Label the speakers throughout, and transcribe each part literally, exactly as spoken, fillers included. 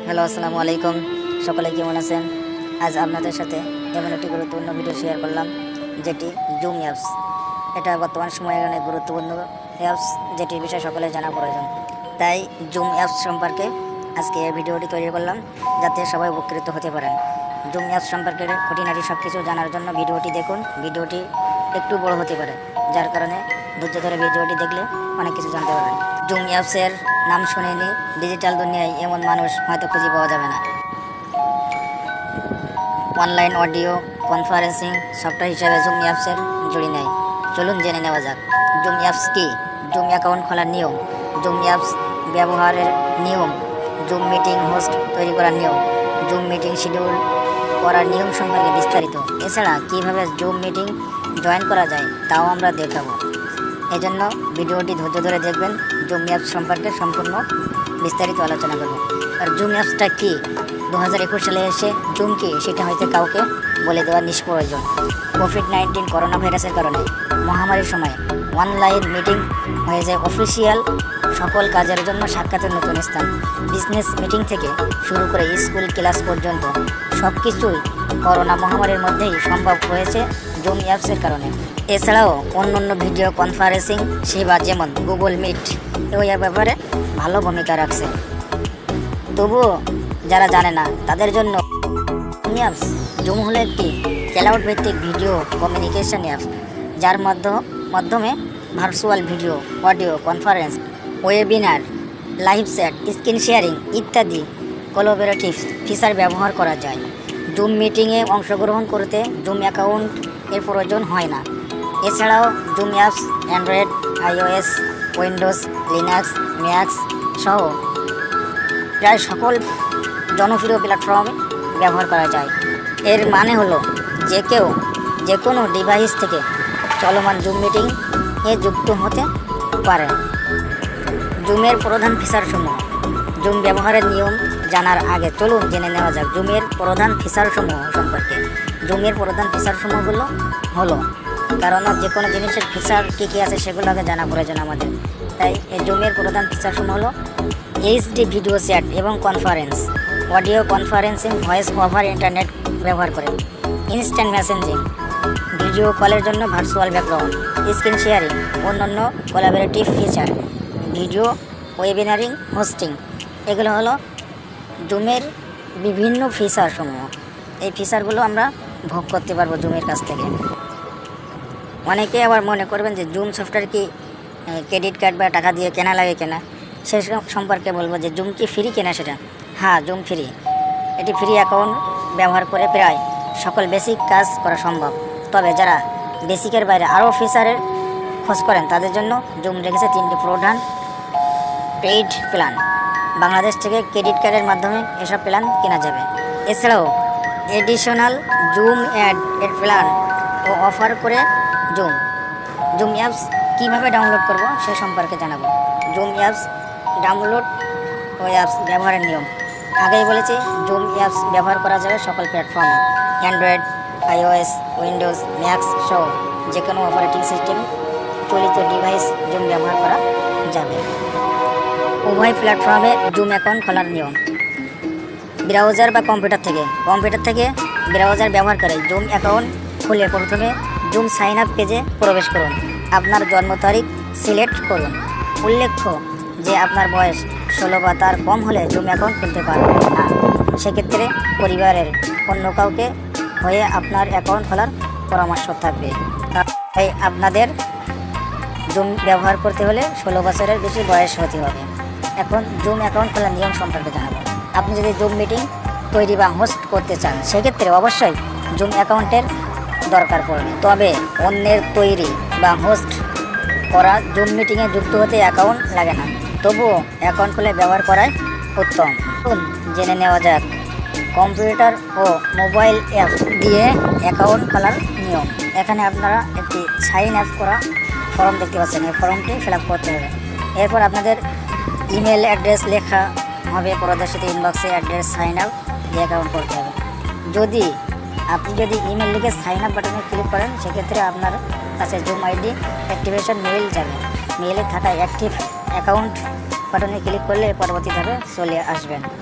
Speaker 1: Hello, আসসালামু আলাইকুম। সকলে কেমন আছেন? আজ আপনাদের সাথে এমন একটি গুরুত্বপূর্ণ ভিডিও শেয়ার করলাম, যেটি জুম অ্যাপস। এটা বর্তমান সময়ের অনেক গুরুত্বপূর্ণ অ্যাপস, যেটির বিষয়ে সকলের জানা প্রয়োজন। তাই জুম অ্যাপস সম্পর্কে আজকে এই ভিডিওটি তৈরি করলাম, যাতে সবাই উপকৃত হতে পারেন। জুম অ্যাপস সম্পর্কে খুঁটিনাটি সব কিছু জানার জন্য ভিডিওটি দেখুন। ভিডিওটি একটু বড় হতে পারে, যার কারণে ধৈর্য ধরে ভিডিওটি দেখলে অনেক কিছু জানতে পারবেন। জুম অ্যাপসের নাম শুনেনি ডিজিটাল দুনিয়ায় এমন মানুষ হয়তো খুঁজে পাওয়া যাবে না। অনলাইন অডিও কনফারেন্সিং সফটওয়্যার হিসেবে জুম অ্যাপসের জুড়ি নেয়। চলুন জেনে নেওয়া যাক জুম অ্যাপস কি, জুম অ্যাকাউন্ট খোলার নিয়ম, জুম অ্যাপস ব্যবহারের নিয়ম, জুম মিটিং হোস্ট তৈরি করার নিয়ম, জুম মিটিং শিডিউল করার নিয়ম সম্পর্কে বিস্তারিত। এছাড়া কীভাবে জুম মিটিং জয়েন করা যায় তাও আমরা দেখাবো। এজন্য ভিডিওটি ধৈর্য ধরে দেখবেন। জুম অ্যাপস সম্পর্কে সম্পূর্ণ বিস্তারিত আলোচনা করব। আর জুম অ্যাপসটা কী, দু হাজার একুশ সালে এসে জুম কি সেটা হয়তো কাউকে বলে দেওয়ার নিষ্প্রয়োজন। কোভিড নাইন্টিন করোনা ভাইরাসের কারণে মহামারীর সময় অনলাইন মিটিং হয়ে যায় অফিসিয়াল সকল কাজের জন্য সাক্ষাতের নতুন স্থান। বিজনেস মিটিং থেকে শুরু করে স্কুল ক্লাস পর্যন্ত সব কিছুই করোনা মহামারীর মধ্যেই সম্ভব হয়েছে জুম অ্যাপসের কারণে। এছাড়াও অন্যান্য ভিডিও কনফারেন্সিং সেবা যেমন গুগল মিট এও এর ব্যাপারে ভালো ভূমিকা রাখছে। তবুও যারা জানে না তাদের জন্য জুম অ্যাপস জুম হলো একটি ক্লাউড ভিত্তিক ভিডিও কমিউনিকেশন অ্যাপস, যার মাধ্যমে virtual video, audio conference, webinar, live chat, screen sharing ইত্যাদি কোলাবোরেটিভ ফিচার ব্যবহার করা যায়। জুম মিটিংয়ে অংশগ্রহণ করতে জুম অ্যাকাউন্ট এর প্রয়োজন হয় না। এছাড়াও Zoom apps Android, iOS, Windows, Linux, Mac সহ প্রায় সকল জনপ্রিয় প্ল্যাটফর্মে ব্যবহার করা যায়। এর মানে হলো যে কেউ যে কোনো ডিভাইস থেকে চলমান জুম মিটিং এ যুক্ত হতে পারে। জুমের প্রধান ফিচারসমূহ। জুম ব্যবহারের নিয়ম জানার আগে চলুন জেনে নেওয়া যাক জুমের প্রধান ফিচারসমূহ সম্পর্কে। জুমের প্রধান ফিচারসমূহগুলো হলো, কারণ যে কোনো জিনিসের ফিচার কী কী আছে সেগুলো আগে জানা প্রয়োজন আমাদের। তাই এই জুমের প্রধান ফিচারসমূহ হলো এইচডি ভিডিও চ্যাট এবং conference, audio conferencing, voice over internet ব্যবহার করে, ইনস্ট্যান্ট মেসেঞ্জিং, ভিডিও কলের জন্য ভার্চুয়াল ব্যাকগ্রাউন্ড, স্ক্রিন শেয়ারিং, অন্যান্য collaborative feature, video webinaring, hosting. এগুলো হলো জুমের বিভিন্ন ফিচারসমূহ। এই ফিচারগুলো আমরা ভোগ করতে পারবো জুমের কাছ থেকে। অনেকে আবার মনে করবেন যে জুম সফটওয়্যার কি ক্রেডিট কার্ড বা টাকা দিয়ে কেনা লাগে কেনা, সে সম্পর্কে বলবো যে জুম কি ফ্রি কেনা সেটা। হ্যাঁ, জুম ফ্রি। এটি ফ্রি অ্যাকাউন্ট ব্যবহার করে প্রায় সকল বেসিক কাজ করা সম্ভব। তবে যারা বেসিকের বাইরে আরও ফিচারের খোঁজ করেন তাদের জন্য জুম রেখেছে তিনটি প্রধান পেইড প্ল্যান। বাংলাদেশ থেকে ক্রেডিট কার্ডের মাধ্যমে এসব প্ল্যান কেনা যাবে। এছাড়াও এডিশনাল জুম অ্যাড এর প্ল্যান ও অফার করে জুম। জুম অ্যাপস কীভাবে ডাউনলোড করব সে সম্পর্কে জানাবো। জুম অ্যাপস ডাউনলোড ও অ্যাপস ব্যবহারের নিয়ম। আগেই বলেছি জুম অ্যাপস ব্যবহার করা যাবে সকল প্ল্যাটফর্মে, অ্যান্ড্রয়েড, আইওএস, উইন্ডোজ, ম্যাক সহ যে কোনো অপারেটিং সিস্টেম চলিত ডিভাইস জুম ব্যবহার করা যাবে। উভয় প্ল্যাটফর্মে জুম অ্যাকাউন্ট খোলার নিয়ম। ব্রাউজার বা কম্পিউটার থেকে কম্পিউটার থেকে ব্রাউজার ব্যবহার করে জুম অ্যাকাউন্ট খুলে প্রথমে জুম সাইন আপ পেজে প্রবেশ করুন। আপনার জন্ম তারিখ সিলেক্ট করুন। উল্লেখ্য যে আপনার বয়স ষোলো বা তার কম হলে জুম অ্যাকাউন্ট খুলতে পারবেন না। সেক্ষেত্রে পরিবারের অন্য কাউকে হয়ে আপনার অ্যাকাউন্ট খোলার পরামর্শ থাকবে। তাই আপনাদের জুম ব্যবহার করতে হলে ষোলো বছরের বেশি বয়স হতে হবে। এখন জুম অ্যাকাউন্ট খোলার নিয়ম সম্পর্কে জানাবো। আপনি যদি জুম মিটিং তৈরি বা হোস্ট করতে চান সেক্ষেত্রে অবশ্যই জুম অ্যাকাউন্টের দরকার পড়বে। তবে অন্যের তৈরি বা হোস্ট করা জুম মিটিংয়ে যুক্ত হতে অ্যাকাউন্ট লাগে না। তবুও অ্যাকাউন্ট খুলে ব্যবহার করাই উত্তম। জেনে নেওয়া যাক কম্পিউটার ও মোবাইল অ্যাপ দিয়ে অ্যাকাউন্ট খোলার নিয়ম। এখানে আপনারা একটি সাইন আপ করা ফর্ম দেখতে পাচ্ছেন। এই ফর্মটি ফিল আপ করতে হবে। এরপর আপনাদের ইমেল অ্যাড্রেস লেখা হবে প্রদর্শিত ইনবক্সে, অ্যাড্রেস সাইন আপ দিয়ে অ্যাকাউন্ট করতে হবে। যদি আপনি যদি ইমেল লিখে সাইন আপ বাটনে ক্লিক করেন সেক্ষেত্রে আপনার কাছে জুম আইডি অ্যাক্টিভেশন মেইল যাবে। মেইলে থাকা অ্যাক্টিভ অ্যাকাউন্ট বাটনে ক্লিক করলে পরবর্তী ধাপে চলে আসবেন।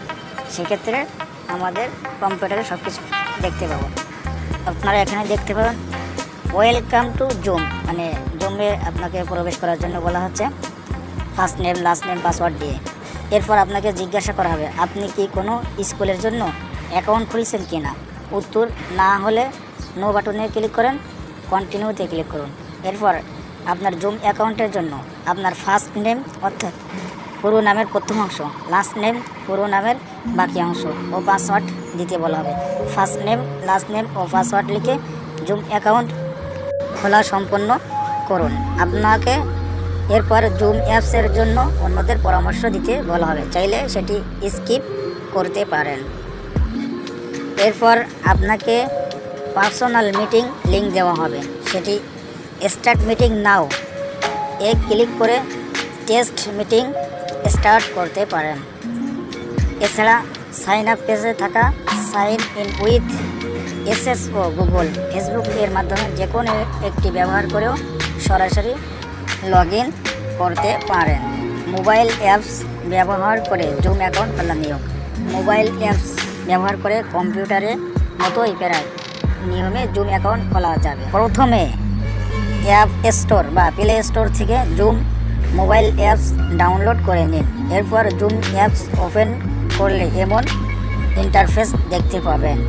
Speaker 1: সেক্ষেত্রে আমাদের কম্পিউটারে সব কিছু দেখতে পাবো। আপনারা এখানে দেখতে পাবেন ওয়েলকাম টু জুম, মানে জুমে আপনাকে প্রবেশ করার জন্য বলা হচ্ছে first name, last name, password দিয়ে। এরপর আপনাকে জিজ্ঞাসা করা হবে আপনি কি কোনো স্কুলের জন্য অ্যাকাউন্ট খুলছেন কি না। উত্তর না হলে নো বাটনে ক্লিক করেন, কন্টিনিউতে ক্লিক করুন। এরপর আপনার জুম অ্যাকাউন্টের জন্য আপনার ফার্স্ট নেম অর্থাৎ পুরো নামের প্রথম অংশ, লাস্ট নেম পুরো নামের বাকি অংশ ও পাসওয়ার্ড দিতে বলা হবে। ফার্স্ট নেম, লাস্ট নেম ও পাসওয়ার্ড লিখে জুম অ্যাকাউন্ট খোলা সম্পন্ন করুন। আপনাকে এরপর জুম অ্যাপসের জন্য অন্যদের পরামর্শ দিতে বলা হবে, চাইলে সেটি স্কিপ করতে পারেন। এরপর আপনাকে পার্সোনাল মিটিং লিঙ্ক দেওয়া হবে, সেটি স্টার্ট মিটিং নাও এ ক্লিক করে টেস্ট মিটিং স্টার্ট করতে পারেন। এছাড়া সাইন আপ পেজে থাকা সাইন ইন উইথ এসএস ও গুগল, ফেসবুক এর মাধ্যমে যে কোনো একটি ব্যবহার করেও সরাসরি লগ ইন করতে পারেন। মোবাইল অ্যাপস ব্যবহার করে জুম অ্যাকাউন্ট খোলার নিয়ম। মোবাইল অ্যাপস ব্যবহার করে কম্পিউটারে মতোই প্রায় নিয়মে জুম অ্যাকাউন্ট খোলা যাবে। প্রথমে অ্যাপ স্টোর বা প্লে স্টোর থেকে জুম মোবাইল অ্যাপস ডাউনলোড করে নিন। এরপর জুম অ্যাপস ওপেন করলে এমন ইন্টারফেস দেখতে পাবেন।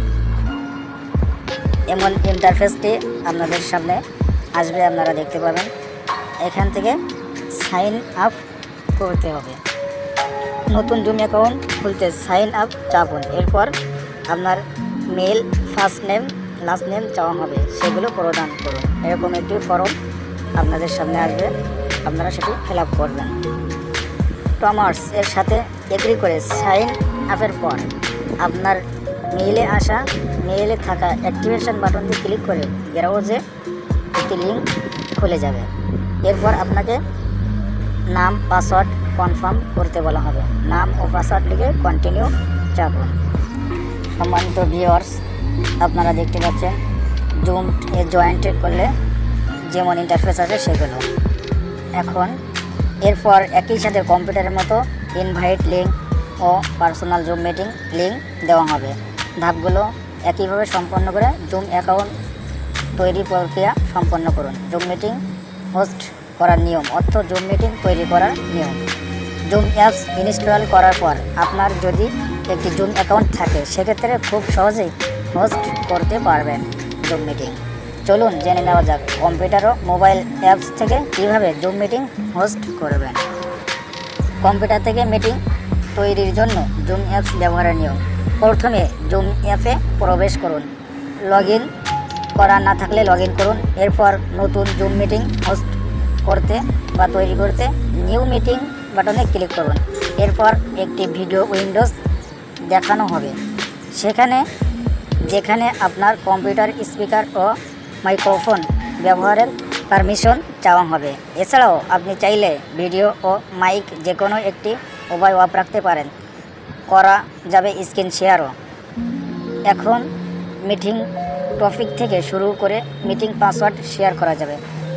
Speaker 1: এমন ইন্টারফেসটি আপনাদের সামনে আসবে, আপনারা দেখতে পাবেন। এখান থেকে সাইন আপ করতে হবে। নতুন জুম অ্যাকাউন্ট খুলতে সাইন আপ চাপুন। এরপর আপনার mail, first name, last name চাওয়া হবে, সেগুলো প্রদান করুন। এরকম একটি ফর্ম আপনাদের সামনে আসবে, আপনারা সেটি ফিল আপ করবেন। টমার্স এর সাথে এগ্রি করে সাইন আপের পর আপনার মেইলে আসা মেইলে থাকা অ্যাক্টিভেশন বাটন দিয়ে ক্লিক করে ব্রাউজে একটি লিঙ্ক খুলে যাবে। এরপর আপনাকে নাম, পাসওয়ার্ড কনফার্ম করতে বলা হবে। নাম ও পাসওয়ার্ড লিখে কন্টিনিউ চাপুন। সম্মানিত ভিউয়ার্স, আপনারা দেখতে পাচ্ছেন জুম এ জয়েন্ট করলে যেমন ইন্টারফেস আছে সেগুলো। এখন এরপর একই সাথে কম্পিউটারের মতো ইনভাইট লিঙ্ক ও পার্সোনাল জুম মিটিং লিঙ্ক দেওয়া হবে। ধাপগুলো একইভাবে সম্পন্ন করে জুম অ্যাকাউন্ট তৈরি প্রক্রিয়া সম্পন্ন করুন। জুম মিটিং হোস্ট করার নিয়ম অর্থাৎ জুম মিটিং তৈরি করার নিয়ম। জুম অ্যাপস ইনস্টল করার পর আপনার যদি একটি জুম অ্যাকাউন্ট থাকে সেক্ষেত্রে খুব সহজেই হোস্ট করতে পারবেন জুম মিটিং। চলুন জেনে নেওয়া যাক কম্পিউটার ও মোবাইল অ্যাপস থেকে কীভাবে জুম মিটিং হোস্ট করবেন। কম্পিউটার থেকে মিটিং তৈরির জন্য জুম অ্যাপস ব্যবহারের নিয়ম। প্রথমে জুম অ্যাপে প্রবেশ করুন। লগ ইন করা না থাকলে লগ ইন করুন। এরপর নতুন জুম মিটিং হোস্ট করতে বা তৈরি করতে নিউ মিটিং বাটনে ক্লিক করুন। এরপর একটি ভিডিও উইন্ডোজ দেখানো হবে, সেখানে যেখানে আপনার কম্পিউটার স্পিকার ও মাইক্রোফোন ব্যবহারের পারমিশন চাওয়া হবে। এছাড়াও আপনি চাইলে ভিডিও ও মাইক যে কোনো একটি উভয় অফ রাখতে পারেন। করা যাবে স্ক্রিন শেয়ারও। এখন মিটিং টপিক থেকে শুরু করে মিটিং পাসওয়ার্ড শেয়ার করা যাবে।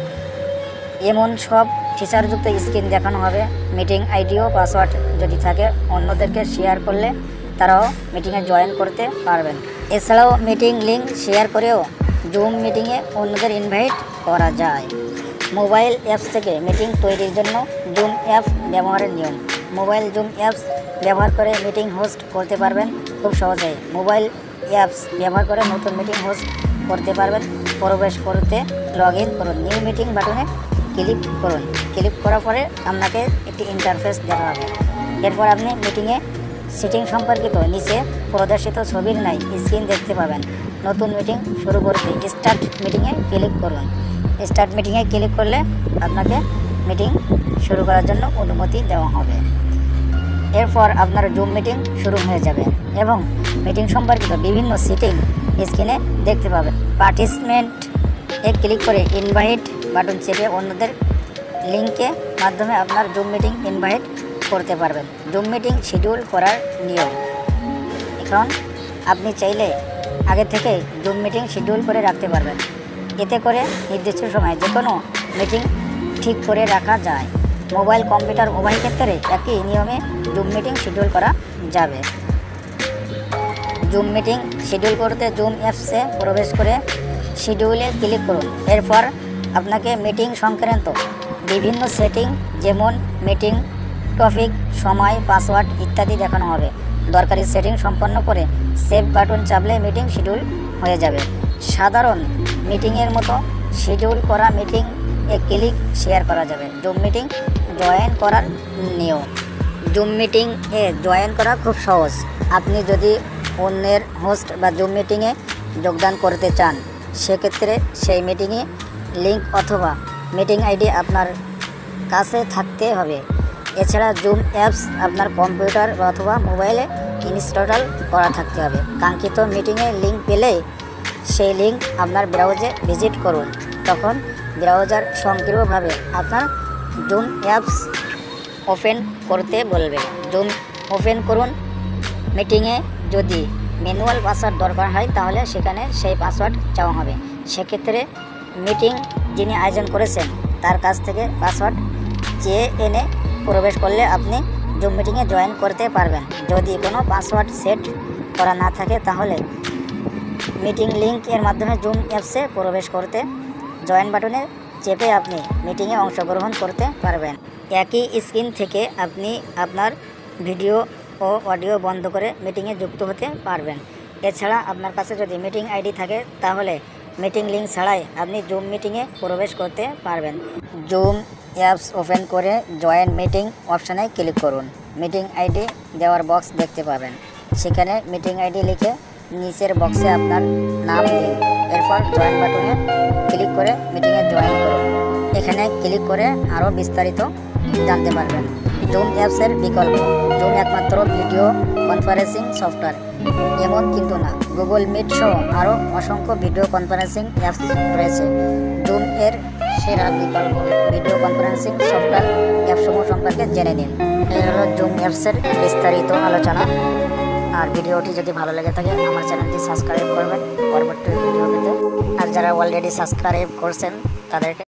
Speaker 1: এমন সব ফিচারযুক্ত স্ক্রিন দেখানো হবে। মিটিং আইডি ও পাসওয়ার্ড যদি থাকে অন্যদেরকে শেয়ার করলে তারাও মিটিংয়ে জয়েন করতে পারবেন। এছাড়াও মিটিং লিঙ্ক শেয়ার করেও জুম মিটিংয়ে অন্যদের ইনভাইট করা যায়। মোবাইল অ্যাপস থেকে মিটিং তৈরির জন্য জুম অ্যাপ ব্যবহারের নিয়ম। মোবাইল জুম অ্যাপস ব্যবহার করে মিটিং হোস্ট করতে পারবেন খুব সহজেই। মোবাইল অ্যাপস ব্যবহার করে নতুন মিটিং হোস্ট করতে পারবেন। প্রবেশ করতে লগ ইন করুন, নিউ মিটিং বাটনে ক্লিক করুন। ক্লিক করার পরে আপনাকে একটি ইন্টারফেস দেখা হবে। এরপর আপনি মিটিংয়ে সিটিং সম্পর্কিত নিচে প্রদর্শিত ছবির নাই স্ক্রিন দেখতে পাবেন। নতুন মিটিং শুরু করতে স্টার্ট মিটিংয়ে ক্লিক করুন। স্টার্ট মিটিংয়ে ক্লিক করলে আপনাকে মিটিং শুরু করার জন্য অনুমতি দেওয়া হবে। এরপর আপনার জুম মিটিং শুরু হয়ে যাবে এবং মিটিং সম্পর্কিত বিভিন্ন সিটিং স্ক্রিনে দেখতে পাবেন। পার্টিসিপেন্ট এ ক্লিক করে ইনভাইট বাটন চেপে অন্যদের লিঙ্কে মাধ্যমে আপনার জুম মিটিং ইনভাইট করতে পারবেন। জুম মিটিং শিডিউল করার নিয়ম। এখন আপনি চাইলে আগে থেকে জুম মিটিং শিডিউল করে রাখতে পারবেন। এতে করে নির্দিষ্ট সময়ে যে কোনো মিটিং ঠিক করে রাখা যায়। মোবাইল কম্পিউটার উভয় ক্ষেত্রে একই নিয়মে জুম মিটিং শিডিউল করা যাবে। জুম মিটিং শিডিউল করতে জুম অ্যাপসে প্রবেশ করে শিডিউলে ক্লিক করুন। এরপর আপনাকে মিটিং সংক্রান্ত বিভিন্ন সেটিং যেমন মিটিং টপিক, সময়, পাসওয়ার্ড ইত্যাদি দেখানো হবে। দরকারি সেটিং সম্পন্ন করে সেভ বাটন চাপলে মিটিং শিডিউল হয়ে যাবে। সাধারণ মিটিংয়ের মতো শিডিউল করা মিটিং এ ক্লিক শেয়ার করা যাবে। জুম মিটিং জয়েন করার নিয়ম। জুম মিটিং এ জয়েন করা খুব সহজ। আপনি যদি অন্যের হোস্ট বা জুম মিটিংয়ে যোগদান করতে চান, সেক্ষেত্রে সেই মিটিংয়ে লিঙ্ক অথবা মিটিং আইডি আপনার কাছে থাকতে হবে। এছাড়া জুম অ্যাপস আপনার কম্পিউটার অথবা মোবাইলে ইনস্টল করা থাকতে হবে। কাঙ্ক্ষিত মিটিংয়ে লিঙ্ক পেলে সেই লিঙ্ক আপনার ব্রাউজারে ভিজিট করুন। তখন ব্রাউজার স্বয়ংক্রিয়ভাবে আপনার জুম অ্যাপস ওপেন করতে বলবে। জুম ওপেন করুন। মিটিংয়ে যদি ম্যানুয়াল পাসওয়ার্ড দরকার হয় তাহলে সেখানে সেই পাসওয়ার্ড চাওয়া হবে। সেক্ষেত্রে মিটিং যিনি আয়োজন করেছেন তার কাছ থেকে পাসওয়ার্ড চেয়ে এনে প্রবেশ করলে আপনি জুম মিটিংয়ে জয়েন করতে পারবেন। যদি কোনো পাসওয়ার্ড সেট করা না থাকে তাহলে মিটিং লিঙ্ক এর মাধ্যমে জুম অ্যাপসে প্রবেশ করতে জয়েন বাটনে চেপে আপনি মিটিংয়ে অংশগ্রহণ করতে পারবেন। একই স্ক্রিন থেকে আপনি আপনার ভিডিও ও অডিও বন্ধ করে মিটিংয়ে যুক্ত হতে পারবেন। এছাড়া আপনার কাছে যদি মিটিং আইডি থাকে তাহলে মিটিং লিঙ্ক ছাড়াই আপনি জুম মিটিংয়ে প্রবেশ করতে পারবেন। জুম অ্যাপস ওপেন করে জয়েন মিটিং অপশানে ক্লিক করুন। মিটিং আইডি দেওয়ার বক্স দেখতে পাবেন। সেখানে মিটিং আইডি লিখে নিচের বক্সে আপনার নাম দিন। এরপর জয়েন বাটনে ক্লিক করে মিটিংয়ে জয়েন করুন। এখানে ক্লিক করে আরও বিস্তারিত জানতে পারবেন। জুম অ্যাপসের বিকল্প। জুম একমাত্র ভিডিও কনফারেন্সিং সফটওয়্যার এমন কিন্তু না, গুগল মিট সহ আরও অসংখ্য ভিডিও কনফারেন্সিং অ্যাপস রয়েছে। জুম এর সেরা বিকল্প ভিডিও কনফারেন্সিং সফটওয়্যার অ্যাপসমূহ সম্পর্কে জেনে নিন। এই হলো জুম অ্যাপসের বিস্তারিত আলোচনা। আর ভিডিওটি যদি ভালো লেগে থাকে আমার চ্যানেলটি সাবস্ক্রাইব করবেন পরবর্তী ভিডিও পেতে। আর যারা অলরেডি সাবস্ক্রাইব করছেন তাদেরকে